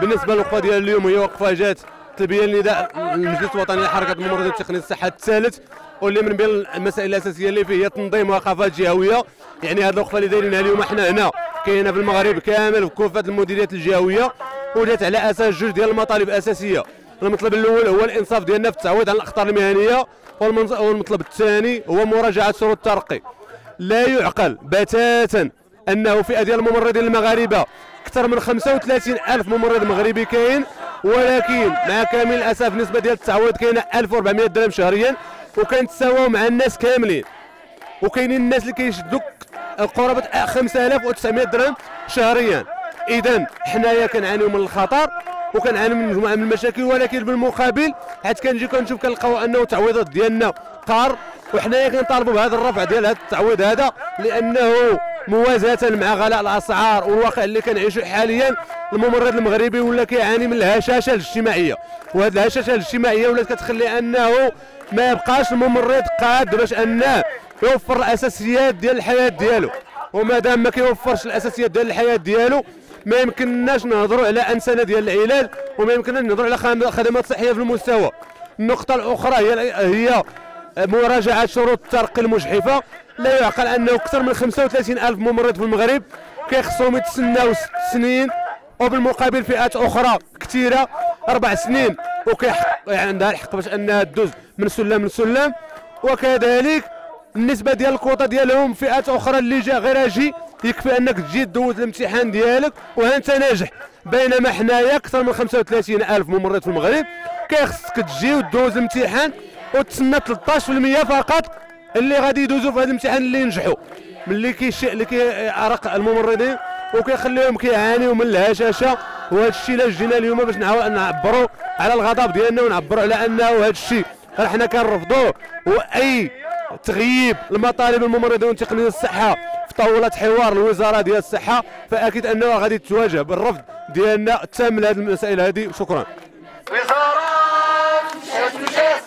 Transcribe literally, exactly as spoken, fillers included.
بالنسبه للوقفه ديال اليوم هي وقفه جات تلبيه لنداء المجلس الوطني لحركه الممرضين والتقنيه الصحه الثالث، واللي من بين المسائل الاساسيه اللي فيه هي تنظيم وقفات جهويه. يعني هذه الوقفه اللي دايرينها اليوم حنا هنا كاينه في المغرب كامل في كافه المديريات الجهويه، وجات على اساس جوج ديال المطالب اساسيه. المطلب الاول هو الانصاف ديالنا في التعويض عن الاخطار المهنيه، والمطلب الثاني هو مراجعه شروط الترقي. لا يعقل بتاتا انه فئه ديال الممرضين المغاربه اكثر من خمسة وثلاثين ألف ممرض مغربي كاين، ولكن مع كامل الاسف النسبه ديال التعويض كاينه ألف وأربعمائة درهم شهريا، وكنتساواو مع الناس كاملين. وكاينين الناس اللي كيشدوا قرابه خمسة آلاف وتسعمائة درهم شهريا. اذا حنايا كنعانيو من الخطر وكنعانيو من مجموعه من المشاكل، ولكن بالمقابل حيت كنجي كنشوف كنلقاو انه التعويضات ديالنا قار، وحنايا كنطالبوا بهذا الرفع ديال هذا التعويض هذا، لانه موازاه مع غلاء الاسعار والواقع اللي كنعيشوا حاليا الممرض المغربي ولا كيعاني من الهشاشه الاجتماعيه، وهذه الهشاشه الاجتماعيه ولات كتخلي انه ما يبقاش الممرض قاد باش انه يوفر الاساسيات ديال الحياه ديالو. وما دام ما كيوفرش الاساسيات ديال الحياه ديالو ما يمكنناش نهضروا على انسنه ديال العلاج، وما يمكنناش نهضروا على خدمات صحيه في المستوى. النقطه الاخرى هي هي مراجعه شروط الترقي المجحفه. لا يعقل انه اكثر من خمسة وثلاثين ألف ممرض في المغرب كيخصهم يتسناو ست سنين، وبالمقابل فئات اخرى كثيره اربع سنين وكيحق يعني عندها الحق باش انها تدوز من سلم لسلم. وكذلك النسبه ديال الكوطه ديالهم فئات اخرى اللي جا غير اجي يكفي انك تجي دوز الامتحان ديالك وانت ناجح، بينما حنايا اكثر من خمسة وثلاثين ألف ممرض في المغرب كيخصك تجي وتدوز الامتحان وتسنى ثلاثة عشر بالمئة فقط اللي غادي يدوزوا في هذا الامتحان اللي ينجحوا، ملي كيشي اللي كيعرق الممرضين وكيخليهم كيعانيوا من الهشاشه. وهذا الشيء اللي جينا اليوم باش نعبروا على الغضب ديالنا ونعبروا على انه هذا الشيء حنا كنرفضوه، واي تغييب المطالب الممرضين وتقنيه الصحه في طاوله حوار الوزاره ديال الصحه فاكيد انه غادي تواجه بالرفض ديالنا التام لهذه المسائل هذه. شكرا. وزاره